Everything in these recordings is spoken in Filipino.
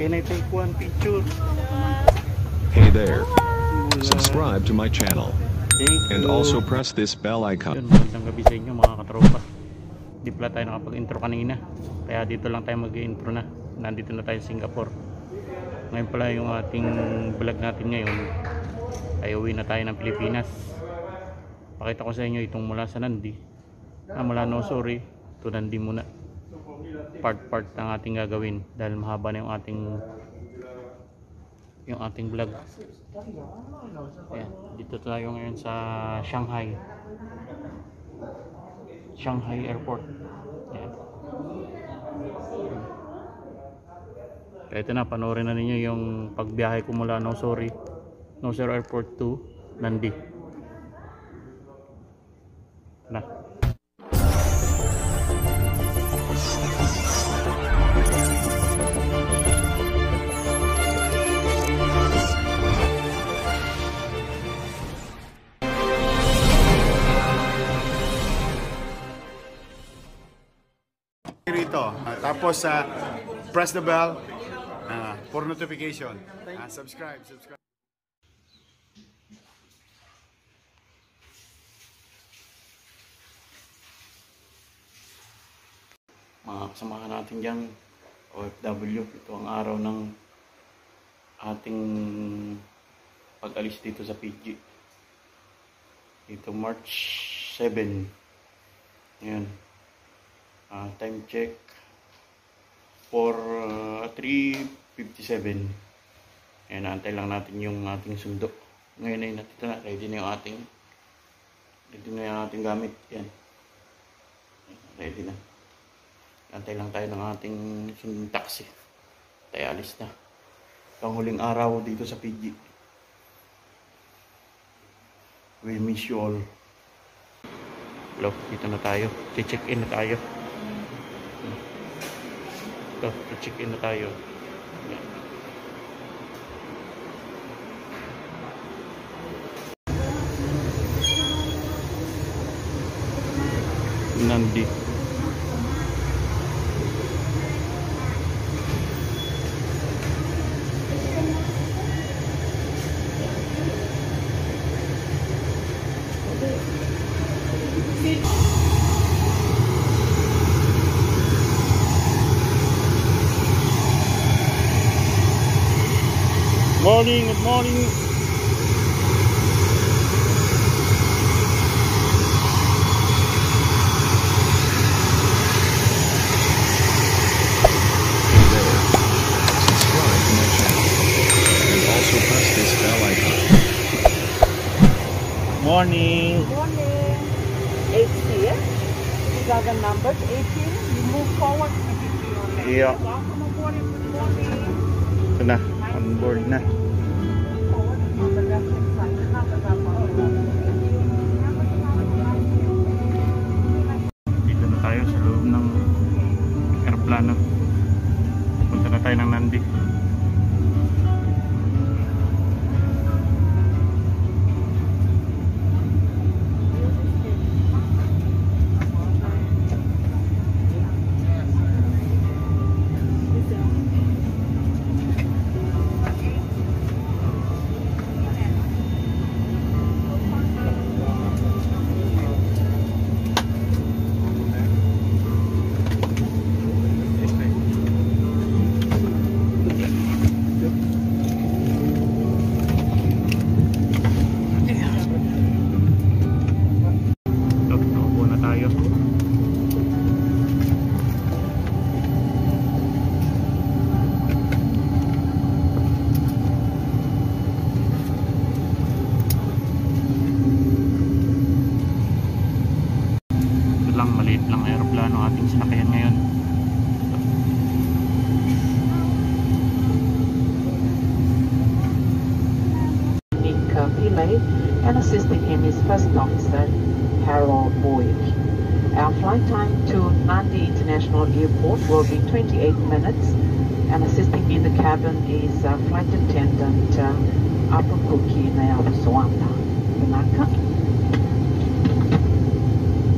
Can I take one picture? Hey there. Subscribe to my channel. Thank you. And also press this bell icon. Yun, magandang gabi sa inyo mga katropa. Di pala tayo nakapag-intro kanina. Kaya dito lang tayo mag-intro na. Nandito na tayo sa Singapore. Ngayon pala yung ating vlog natin ngayon. Ay uwi na tayo ng Pilipinas. Pakita ko sa inyo itong mula sa Nandi. Mula Nosory to Nandi muna. Part ng ating gagawin. Dahil mahaba na yung ating vlog. Ayan, dito tayo ngayon sa Shanghai Airport. Ayan. Kaya ito na, panoorin na ninyo yung pagbiyahe ko mula Nosory Airport to Nandi na. Tapos press the bell for notification. Subscribe. Mga kasamahan natin dyan, OFW, ito ang araw ng ating pag-alis dito sa PG. Ito March 7. Ayan. Time check for 3:57. Ayan, naantay lang natin yung ating sundo. Ngayon ay natito na, ready na yung ating gamit. Yan, ready na. Naantay lang tayo ng ating sundong taxi. Tayo alis na. Ang huling araw dito sa PG. We miss you all. Hello, dito na tayo. Check-in na tayo. Ito, check-in na tayo. Nandi. Good morning. Subscribe to my channel. And also press this bell icon. Morning. Morning. 8 here. These are the numbers. 18. You move forward. Yeah. Welcome aboard. Good morning. Ito na, on board na. Dito na tayo sa loob ng aeroplano. Punta na tayo ng Nandi. Maliit lang aeroplano ating sinakayan ngayon. Pillay, and assisting him is First Officer Harold Boyd. Our flight time to Nandi International Airport will be 28 minutes, and assisting me in the cabin is Flight Attendant Apukuki Nayabuswanda. Good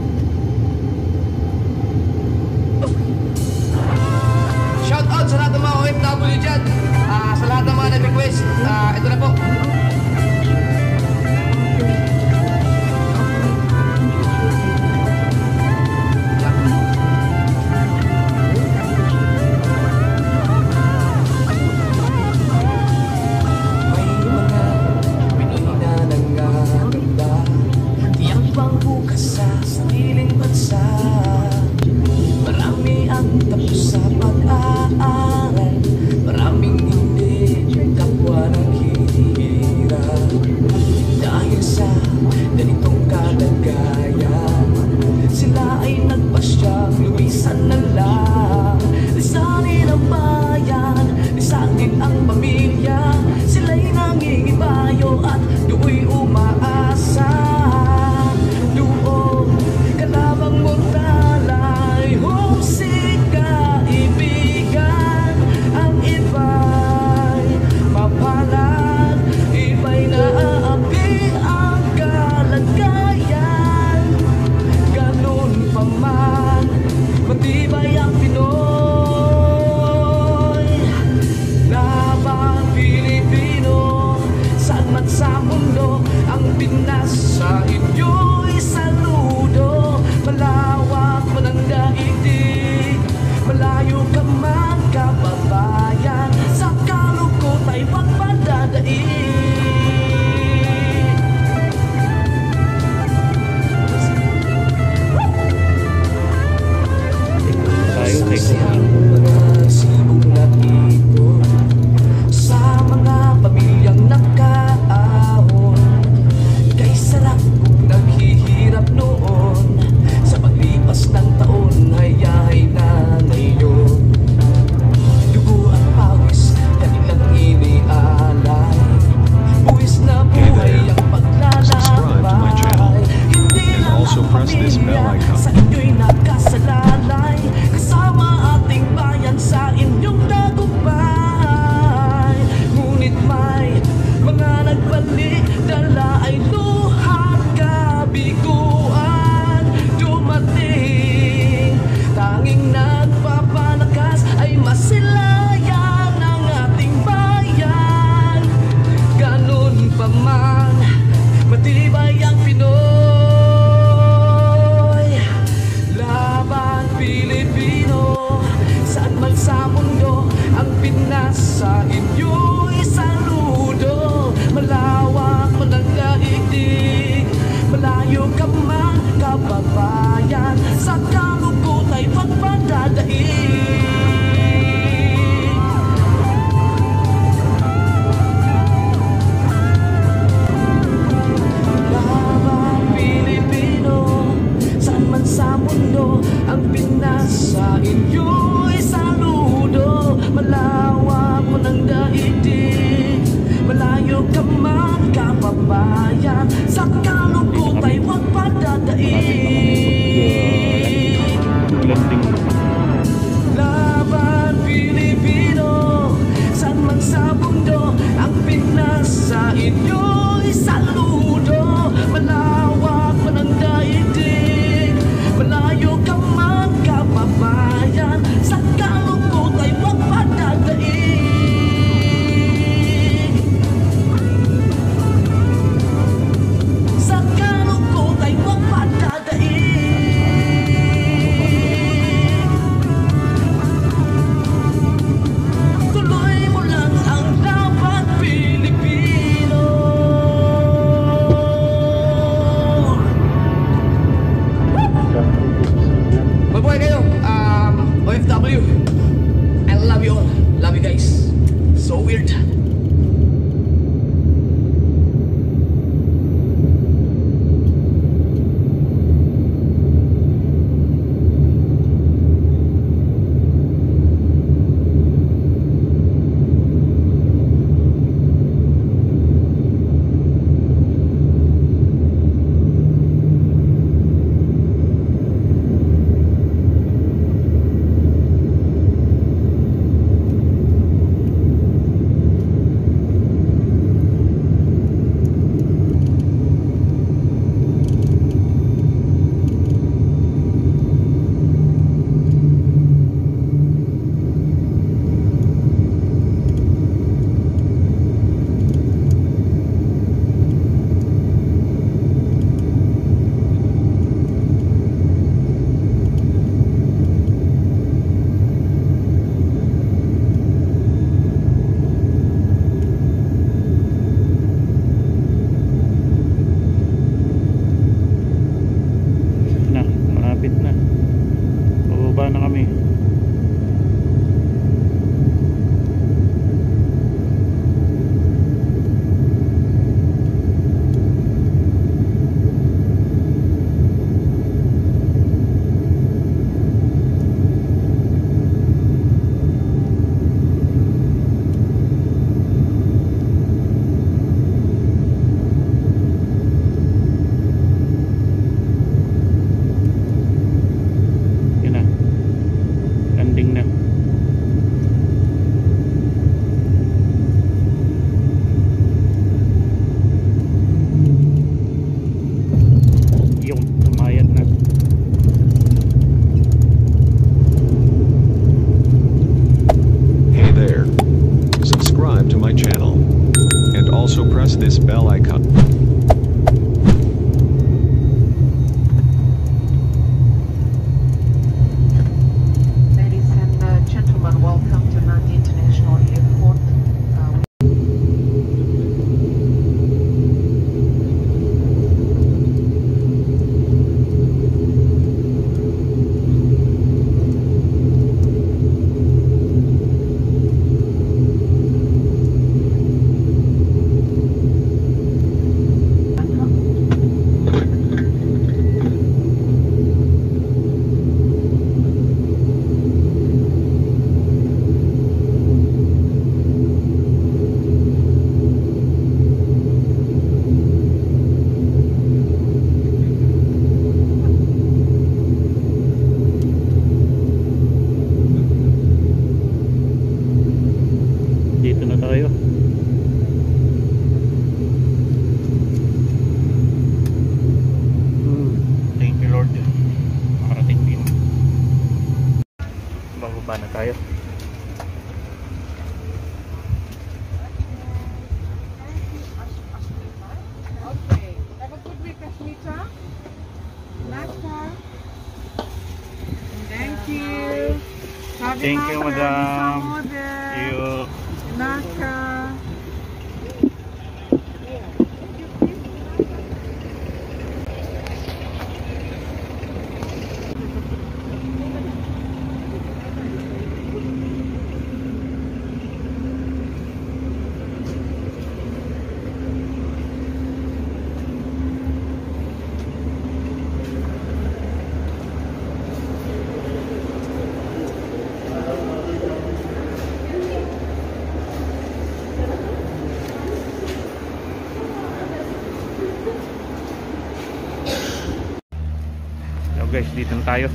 Shout out sa lahat ng mga OFW dyan, sa lahat ng mga nag-request, ito na po. Maraming hindi kapwa ng hihingi. Thank you, madam. You. Guys, dito na tayo.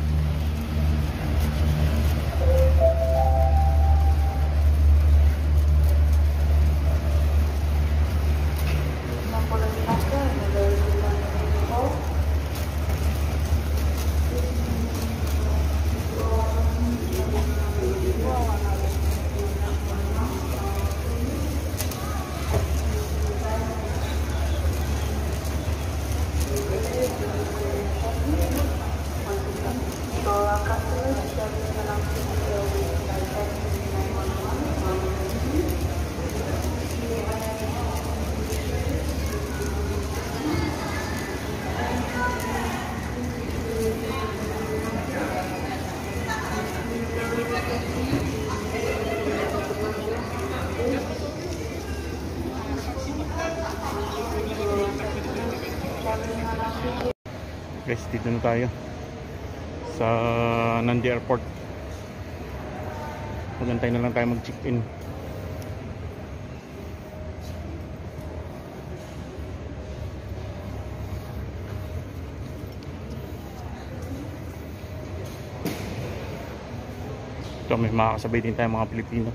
Guys, dito na tayo sa Nandi Airport. Magantay na lang tayo mag-check-in. Ito, may makakasabay din tayo mga Pilipino.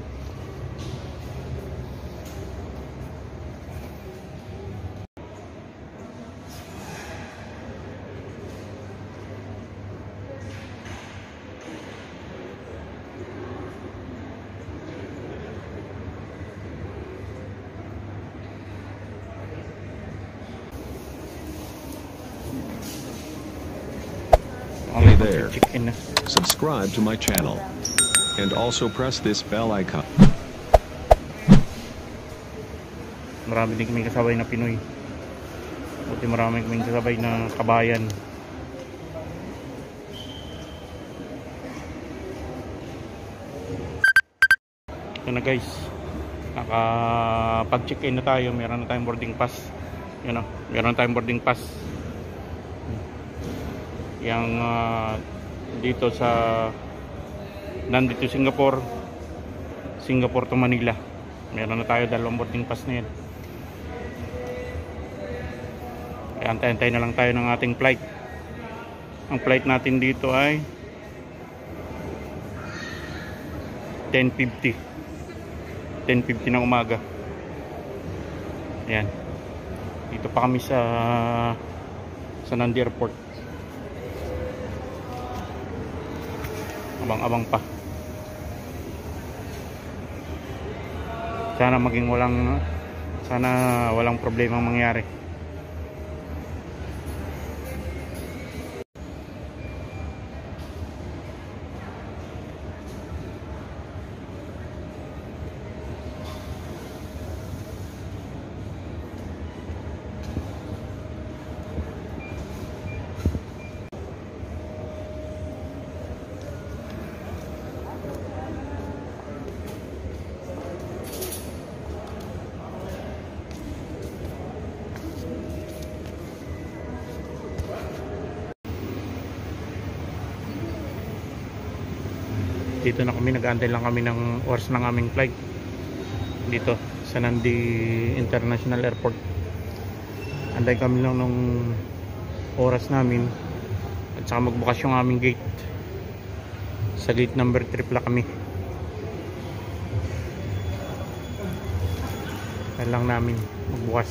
Hey there. Check-in na. Subscribe to my channel. And also press this bell icon. Marami din kaming kasabay na Pinoy. Buti marami kaming kasabay na kabayan. Ito na guys, nakapag-check-in na tayo. Meron na tayong boarding pass. Yun o, meron na tayong boarding pass. Yang dito sa nandito Singapore to Manila. Meron na tayo dalawang boarding pass na yan. Kaya antay-antay na lang tayo ng ating flight. Ang flight natin dito ay 10:50 ng umaga. Ayan, dito pa kami sa Nandi Airport. Abang-abang pa. Sana walang problema mangyari. Dito na kami, nag-aantay lang kami ng oras ng aming flight dito sa Nandi International Airport. Antay kami lang nung oras namin at saka magbukas yung aming gate. Sa gate number 3 pala kami. Kailan lang namin magbukas.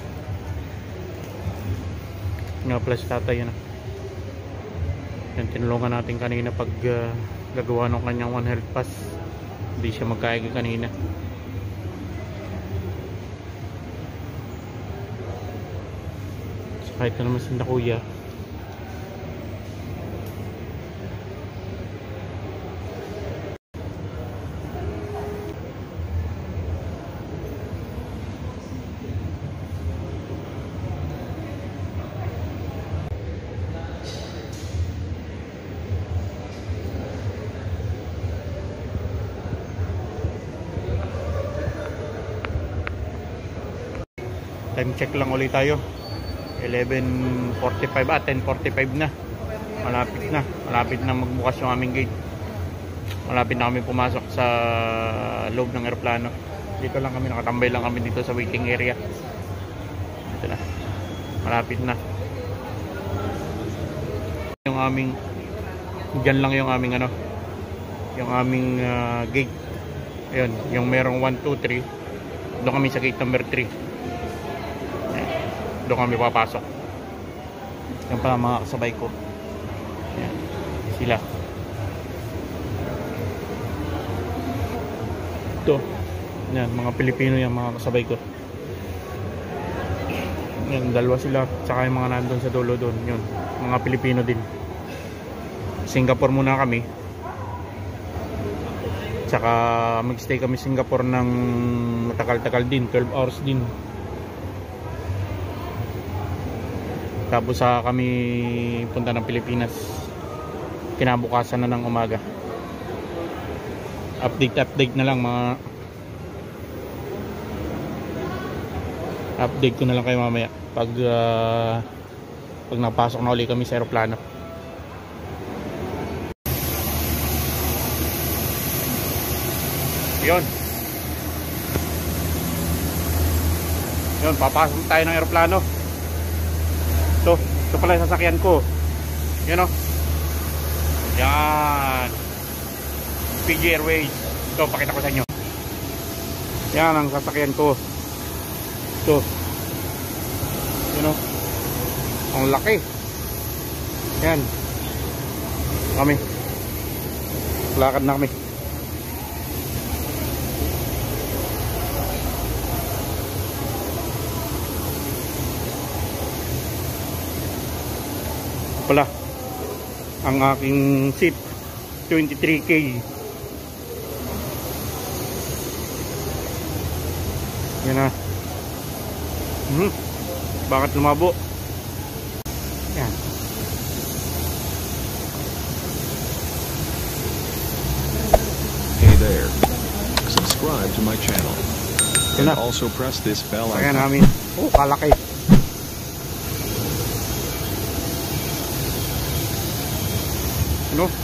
Nga pala si tatay yun. Yan, tinulungan natin kanina pag gagawa ng kanyang One Health Pass. Hindi siya magkaiga kanina. So, kahit na naman si kuya, Time check lang ulit tayo. 11:45 at 10:45 na. Malapit na magbukas yung aming gate. Malapit na kami pumasok sa loob ng eroplano. Dito lang kami, nakatambay lang kami dito sa waiting area. Dito na. Malapit na. Yung aming diyan lang yung aming ano, yung aming gate. Ayun, yung merong 1, 2, 3. Doon kami sa gate number 3. Doon kami papasok. Yan pala mga kasabay ko. Yan. Sila. Ito. Yan, mga Pilipino yan, mga kasabay ko. Yan, dalawa sila. Tsaka yung mga nandun sa dulo doon. Yun, mga Pilipino din. Singapore muna kami. Tsaka magstay kami Singapore ng matagal-tagal din. 12 hours din. Tapos kami punta ng Pilipinas. Kinabukasan na ng umaga. Update na lang mga. Update ko na lang kayo mamaya pag napasok na ulit kami sa aeroplano. Yun, papasok tayo ng aeroplano. Ito pala yung sasakyan ko. Yan o. Yan, PG Airways. Ito, pakita ko sa inyo. Yan ang sasakyan ko. Ito. Yan o. Ang laki. Yan. Kami. Lakad na kami. Pala ang aking seat 23K. Yan na. Bakit lumabo? Yan. Hey there. Subscribe to my channel. Yan And na. also press this bell Ayan icon. namin. Oh, kalaki. Ano?